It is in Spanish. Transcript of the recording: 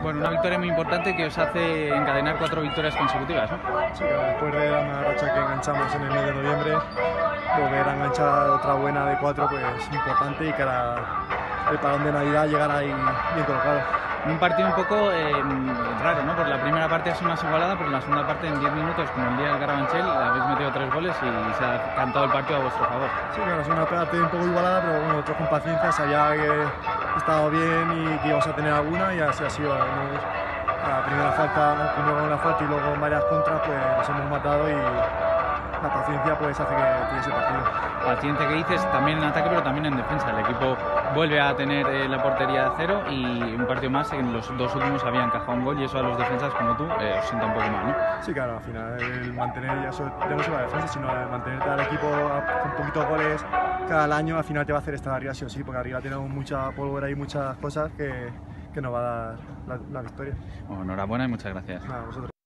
Bueno, una victoria muy importante que os hace encadenar 4 victorias consecutivas, ¿no? Sí, que después de la mala racha que enganchamos en el mes de noviembre, volver a enganchar otra buena de 4 pues importante, y que ahora el parón de Navidad llegara ahí bien colocado. Un partido un poco raro, ¿no? Por la primera parte ha sido más igualada, pero en la segunda parte, en 10 minutos, como el día del Carabanchel, habéis metido 3 goles y se ha cantado el partido a vuestro favor. Sí, claro, es una parte un poco igualada, pero bueno, nosotros con paciencia sabía que estábamos bien y que íbamos a tener alguna, y así ha sido. La primera falta, primero con la falta y luego con varias contras, pues nos hemos matado, y la paciencia pues hace que tire ese partido. Paciente que dices, también en ataque pero también en defensa. El equipo vuelve a tener la portería a cero, y un partido más, en los 2 últimos había encajado un gol, y eso a los defensas como tú os sienta un poco mal, ¿no? Sí, claro, al final el mantener ya no solo la defensa, sino el mantenerte al equipo con poquitos goles cada año, al final te va a hacer estar arriba sí o sí, porque arriba tenemos mucha pólvora y muchas cosas que nos va a dar la victoria. Bueno, enhorabuena y muchas gracias. Nada, vosotros.